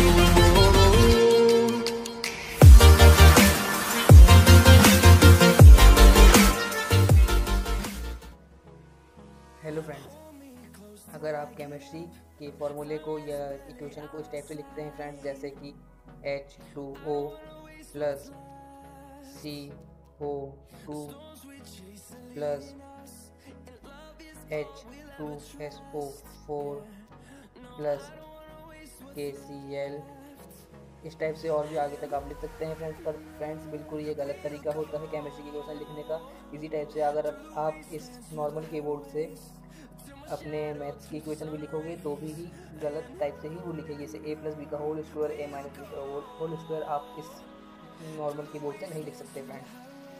Hello friends, अगर आप chemistry के फॉर्मूले को या इक्वेशन को इस टाइप से लिखते हैं फ्रेंड्स, जैसे कि H2O plus CO2 plus H2SO4 plus KCl, इस टाइप से और भी आगे तक आप लिख सकते हैं फ्रेंड्स। पर फ्रेंड्स बिल्कुल ये गलत तरीका होता है केमिस्ट्री की इक्वेशन लिखने का। इसी टाइप से अगर आप इस नॉर्मल कीबोर्ड से अपने मैथ्स की इक्वेशन भी लिखोगे तो भी गलत टाइप से ही वो लिखेगी, जैसे a प्लस बी का whole square a minus B का होल स्क्वायर आप इस नॉर्मल कीबोर्ड से नहीं लिख सकते फ्रेंड्स।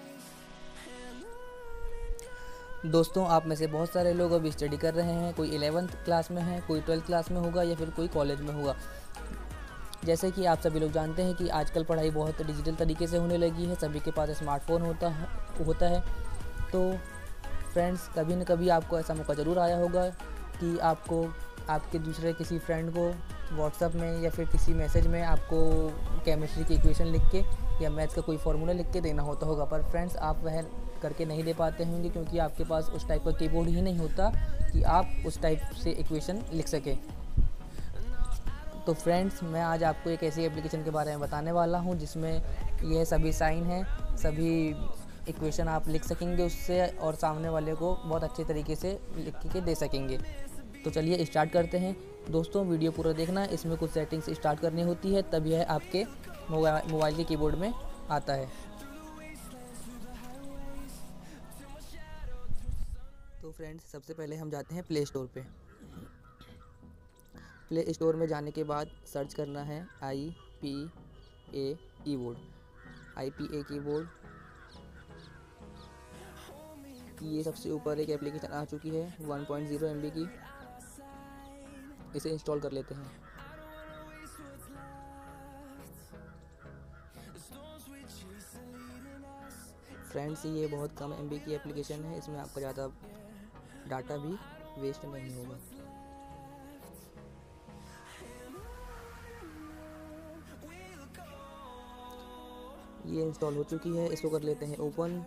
दोस्तों, आप में से बहुत सारे लोग अभी स्टडी कर रहे हैं, कोई 11th क्लास में है, कोई 12th क्लास में होगा या फिर कोई कॉलेज में होगा। जैसे कि आप सभी लोग जानते हैं कि आजकल पढ़ाई बहुत डिजिटल तरीके से होने लगी है, सभी के पास स्मार्टफोन होता है। तो फ्रेंड्स, कभी न कभी आपको ऐसा मौका ज़रूर आया होगा कि आपको आपके दूसरे किसी फ्रेंड को व्हाट्सएप में या फिर किसी मैसेज में आपको केमिस्ट्री की इक्वेशन लिख के या मैथ्स का कोई फार्मूला लिख के देना होगा। पर फ्रेंड्स, आप वह करके नहीं दे पाते होंगे क्योंकि आपके पास उस टाइप का कीबोर्ड ही नहीं होता कि आप उस टाइप से इक्वेशन लिख सकें। तो फ्रेंड्स, मैं आज आपको एक ऐसी एप्लीकेशन के बारे में बताने वाला हूं जिसमें यह सभी साइन हैं, सभी इक्वेशन आप लिख सकेंगे उससे और सामने वाले को बहुत अच्छे तरीके से लिख के दे सकेंगे। तो चलिए स्टार्ट करते हैं। दोस्तों, वीडियो पूरा देखना, इसमें कुछ सेटिंग्स स्टार्ट करनी होती है तब यह आपके मोबाइल के कीबोर्ड में आता है। तो फ्रेंड्स, सबसे पहले हम जाते हैं प्ले स्टोर पे। प्ले स्टोर में जाने के बाद सर्च करना है IPA कीबोर्ड। IPA कीबोर्ड, ये सबसे ऊपर एक एप्लीकेशन आ चुकी है 1.0 MB की, इसे इंस्टॉल कर लेते हैं। फ्रेंड्स, ये बहुत कम MB की एप्लीकेशन है, इसमें आपका ज़्यादा डाटा भी वेस्ट नहीं होगा। ये इंस्टॉल हो चुकी है, इसको कर लेते हैं ओपन।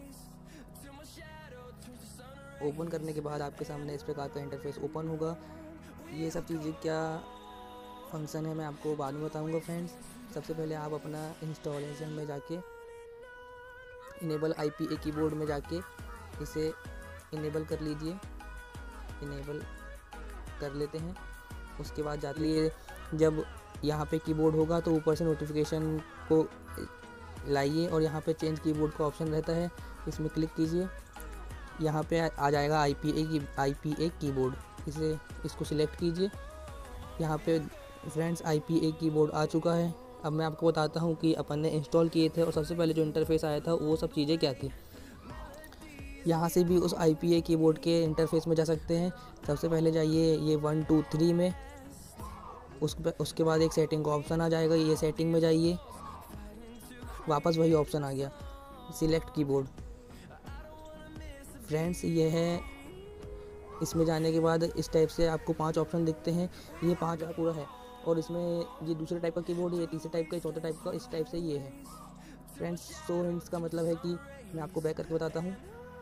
ओपन करने के बाद आपके सामने इस प्रकार का इंटरफेस ओपन होगा। ये सब चीज़ें क्या फंक्शन है मैं आपको बाद में बताऊंगा फ्रेंड्स। सबसे पहले आप अपना इंस्टॉलेशन में जाके इनेबल IPA कीबोर्ड में जाके इसे इनेबल कर लीजिए। इनेबल कर लेते हैं। उसके बाद जाते लिए जब यहाँ पे कीबोर्ड होगा तो ऊपर से नोटिफिकेशन को लाइए और यहाँ पे चेंज कीबोर्ड का ऑप्शन रहता है, इसमें क्लिक कीजिए। यहाँ पे आ जाएगा IPA कीबोर्ड, इसको सिलेक्ट कीजिए। यहाँ पे फ्रेंड्स IPA कीबोर्ड आ चुका है। अब मैं आपको बताता हूँ कि अपन ने इंस्टॉल किए थे और सबसे पहले जो इंटरफेस आया था वो सब चीज़ें क्या थी। यहाँ से भी उस IPA कीबोर्ड के इंटरफेस में जा सकते हैं। सबसे पहले जाइए ये 1 2 3 में, उसके बाद एक सेटिंग का ऑप्शन आ जाएगा, ये सेटिंग में जाइए, वापस वही ऑप्शन आ गया सिलेक्ट कीबोर्ड। फ्रेंड्स, ये है, इसमें जाने के बाद इस टाइप से आपको 5 ऑप्शन दिखते हैं। ये 5 पूरा है और इसमें ये दूसरे टाइप का कीबोर्ड है, ये तीसरे टाइप का, चौथे टाइप का, इस टाइप से ये है फ्रेंड्स। सो हिंट्स का मतलब है कि मैं आपको बैक करके बताता हूँ।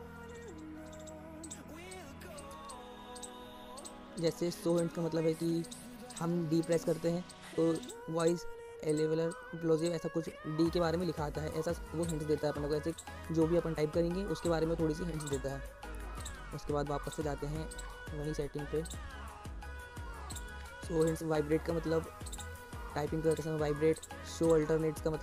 जैसे सो हिंट्स का मतलब है कि हम डी प्रेस करते हैं तो वॉइस एलेवलर प्लोजिव ऐसा कुछ डी के बारे में लिखा आता है, ऐसा वो हिंट्स देता है अपन को। ऐसे जो भी अपन टाइप करेंगे उसके बारे में थोड़ी सी हिंट्स देता है। उसके बाद वापस से जाते हैं वही सेटिंग पे। शो हिंट्स, वाइब्रेट का मतलब टाइपिंग करते समय वाइब्रेट। शो अल्टरनेट्स का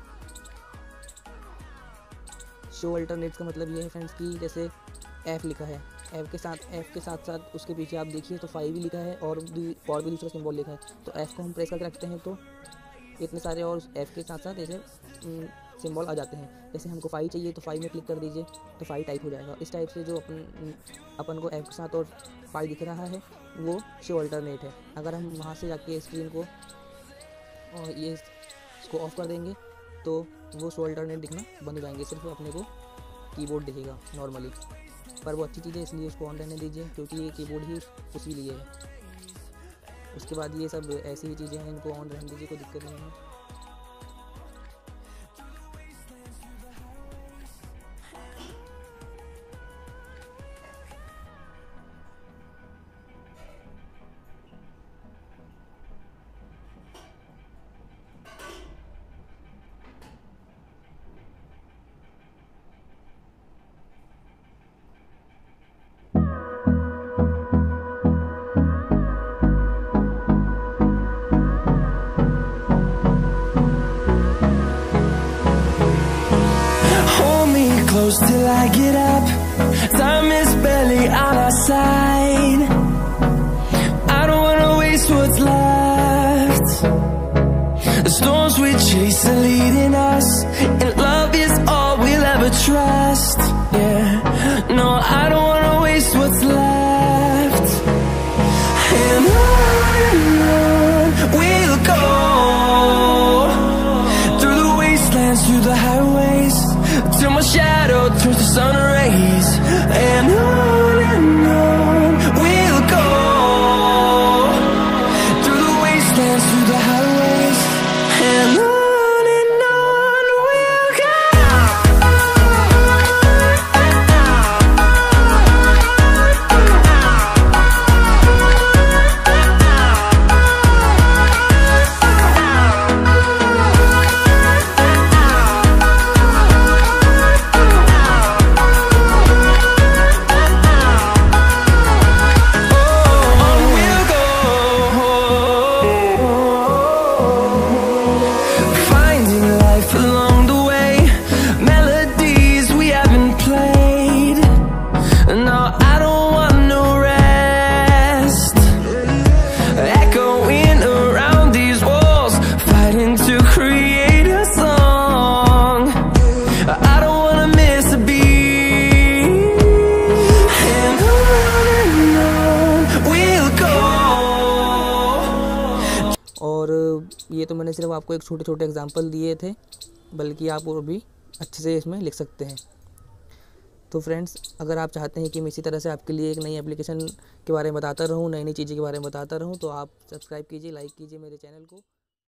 मतलब ये है फ्रेंड्स कि जैसे F लिखा है, F के साथ साथ उसके पीछे आप देखिए तो 5 भी लिखा है और भी दूसरा सिंबल लिखा है। तो F को हम प्रेस करके रखते हैं तो इतने सारे और F के साथ साथ ऐसे सिंबल आ जाते हैं। जैसे हमको 5 चाहिए तो 5 में क्लिक कर दीजिए तो 5 टाइप हो जाएगा। इस टाइप से जो अपन को F के साथ और 5 दिख रहा है वो शो अल्टरनेट है। अगर हम वहाँ से जाके स्क्रीन को और ये इसको ऑफ कर देंगे तो वो शो अल्टरनेट दिखना बंद हो जाएंगे, सिर्फ अपने को कीबोर्ड दिखेगा नॉर्मली। पर वो अच्छी चीज़ है इसलिए उसको ऑन रहने दीजिए क्योंकि ये कीबोर्ड ही उसी लिए है। उसके बाद ये सब ऐसी ही चीज़ें हैं, इनको ऑन रहने दीजिए, कोई दिक्कत नहीं है। Close till I get up. Time is barely on our side. I don't wanna waste what's left. The storms we chase are leading us, and love is all we'll ever trust. Yeah, no, I don't wanna waste what's left. And on we'll go, through the wastelands, through the highways, till my shadow turns to sun rays. And on we'll go, through the wastelands, through the highways, and on we'll go. और ये तो मैंने सिर्फ आपको एक छोटे छोटे example दिए थे, बल्कि आप और भी अच्छे से इसमें लिख सकते हैं। तो फ्रेंड्स, अगर आप चाहते हैं कि मैं इसी तरह से आपके लिए एक नई एप्लीकेशन के बारे में बताता रहूँ, नई नई चीज़ें के बारे में बताता रहूँ, तो आप सब्सक्राइब कीजिए, लाइक कीजिए मेरे चैनल को।